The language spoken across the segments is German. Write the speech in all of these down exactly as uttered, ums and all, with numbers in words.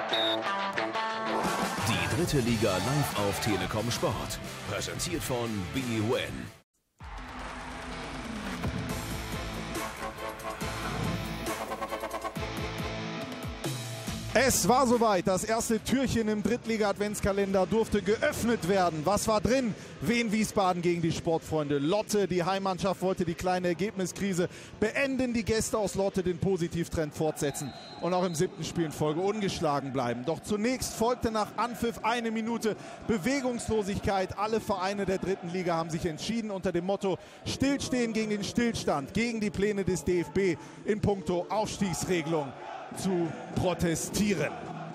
Die dritte Liga live auf Telekom Sport. Präsentiert von bwin. Es war soweit. Das erste Türchen im Drittliga-Adventskalender durfte geöffnet werden. Was war drin? Wien Wiesbaden gegen die Sportfreunde Lotte. Die Heimmannschaft wollte die kleine Ergebniskrise beenden. Die Gäste aus Lotte den Positivtrend fortsetzen und auch im siebten Spiel in Folge ungeschlagen bleiben. Doch zunächst folgte nach Anpfiff eine Minute Bewegungslosigkeit. Alle Vereine der dritten Liga haben sich entschieden unter dem Motto Stillstehen gegen den Stillstand, gegen die Pläne des D F B in puncto Aufstiegsregelung zu protestieren.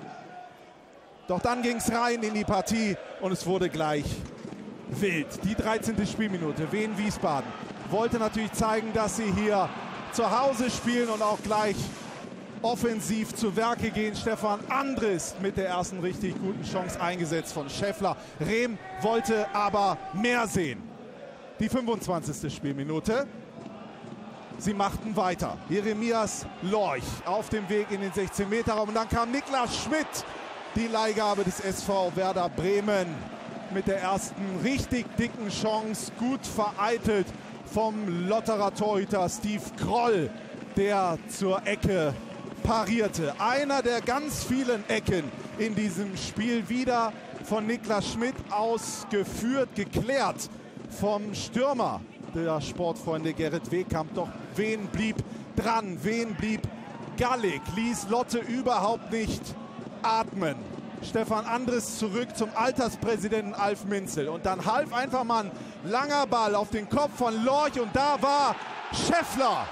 Doch dann ging es rein in die Partie und es wurde gleich wild. Die dreizehnte Spielminute. Wien Wiesbaden wollte natürlich zeigen, dass sie hier zu Hause spielen und auch gleich offensiv zu Werke gehen. Stefan Andres mit der ersten richtig guten Chance eingesetzt von Scheffler. Rehm wollte aber mehr sehen. Die fünfundzwanzigste Spielminute. Sie machten weiter. Jeremias Lorch auf dem Weg in den sechzehn Meter Raum. Und dann kam Niklas Schmidt, die Leihgabe des S V Werder Bremen, mit der ersten richtig dicken Chance. Gut vereitelt vom Lotterer Torhüter Steve Kroll, der zur Ecke parierte. Einer der ganz vielen Ecken in diesem Spiel, wieder von Niklas Schmidt ausgeführt, geklärt vom Stürmer der Sportfreunde Gerrit Wehkamp. Doch Wien blieb dran, Wien blieb gallig, ließ Lotte überhaupt nicht atmen. Stefan Andres zurück zum Alterspräsidenten Alf Minzel und dann half einfach mal ein langer Ball auf den Kopf von Lorch und da war Scheffler,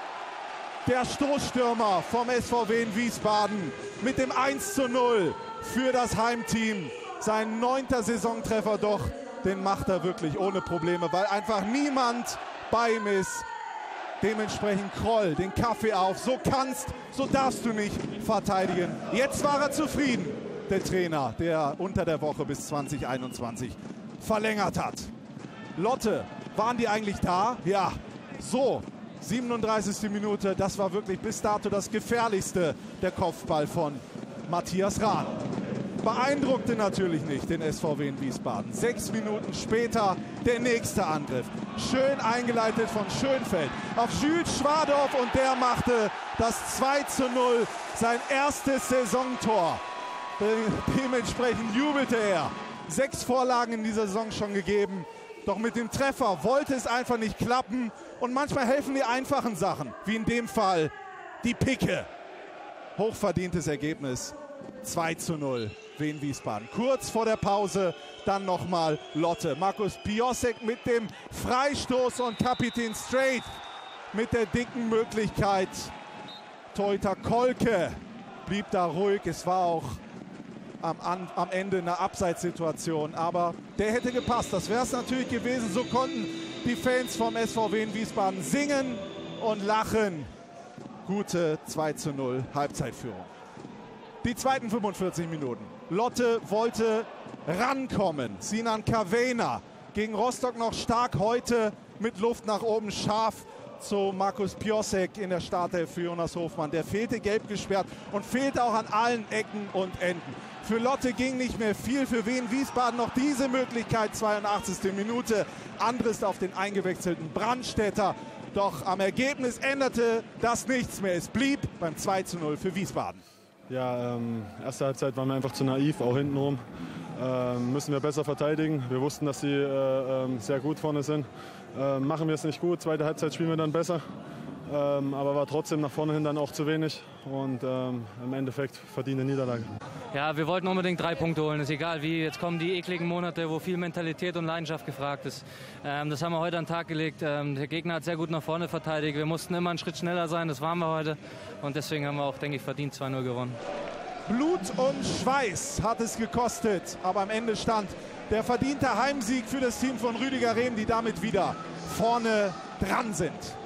der Stoßstürmer vom S V Wien Wiesbaden, mit dem eins zu null für das Heimteam. Sein neunter Saisontreffer, doch den macht er wirklich ohne Probleme, weil einfach niemand bei ihm ist. Dementsprechend Kroll den Kaffee auf. So kannst, so darfst du nicht verteidigen. Jetzt war er zufrieden, der Trainer, der unter der Woche bis zwanzig einundzwanzig verlängert hat. Lotte, waren die eigentlich da? Ja, so. siebenunddreißigste Minute, das war wirklich bis dato das gefährlichste, der Kopfball von Matthias Rahn. Beeindruckte natürlich nicht den S V Wien Wiesbaden. Sechs Minuten später der nächste Angriff. Schön eingeleitet von Schönfeld auf Jules Schwadorf und der machte das zwei zu null, sein erstes Saisontor. Dementsprechend jubelte er. Sechs Vorlagen in dieser Saison schon gegeben. Doch mit dem Treffer wollte es einfach nicht klappen. Und manchmal helfen die einfachen Sachen, wie in dem Fall die Picke. Hochverdientes Ergebnis. zwei zu null, Wien Wiesbaden. Kurz vor der Pause dann nochmal Lotte. Markus Piosek mit dem Freistoß und Kapitän Straight mit der dicken Möglichkeit. Torhüter Kolke blieb da ruhig. Es war auch am, an, am Ende eine Abseitssituation, aber der hätte gepasst. Das wäre es natürlich gewesen. So konnten die Fans vom S V Wien Wiesbaden singen und lachen. Gute zwei zu null Halbzeitführung. Die zweiten fünfundvierzig Minuten. Lotte wollte rankommen. Sinan Kavena gegen Rostock noch stark, heute mit Luft nach oben scharf zu Markus Piosek in der Startelf für Jonas Hofmann. Der fehlte gelb gesperrt und fehlte auch an allen Ecken und Enden. Für Lotte ging nicht mehr viel, für Wien Wiesbaden noch diese Möglichkeit, zweiundachtzigste Minute. Andres auf den eingewechselten Brandstätter. Doch am Ergebnis änderte das nichts mehr. Es blieb beim zwei zu null für Wiesbaden. Ja, ähm, erste Halbzeit waren wir einfach zu naiv, auch hintenrum. Ähm, müssen wir besser verteidigen. Wir wussten, dass sie äh, äh, sehr gut vorne sind. Ähm, machen wir es nicht gut. Zweite Halbzeit spielen wir dann besser. Ähm, aber war trotzdem nach vorne hin dann auch zu wenig. Und ähm, im Endeffekt verdiente Niederlage. Ja, wir wollten unbedingt drei Punkte holen. Ist egal wie. Jetzt kommen die ekligen Monate, wo viel Mentalität und Leidenschaft gefragt ist. Ähm, das haben wir heute an den Tag gelegt. Ähm, der Gegner hat sehr gut nach vorne verteidigt. Wir mussten immer einen Schritt schneller sein. Das waren wir heute. Und deswegen haben wir auch, denke ich, verdient zwei null gewonnen. Blut und Schweiß hat es gekostet. Aber am Ende stand der verdiente Heimsieg für das Team von Rüdiger Rehm, die damit wieder vorne dran sind.